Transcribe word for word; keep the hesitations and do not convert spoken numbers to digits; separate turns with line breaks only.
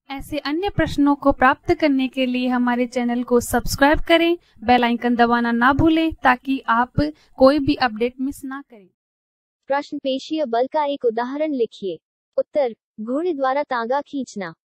ऐसे अन्य प्रश्नों को प्राप्त करने के लिए हमारे चैनल को सब्सक्राइब करें, बेल आइकन दबाना ना भूलें ताकि आप कोई भी अपडेट मिस ना करें।
प्रश्न पेशीय बल का एक उदाहरण लिखिए। उत्तर, घोड़े द्वारा तांगा खींचना।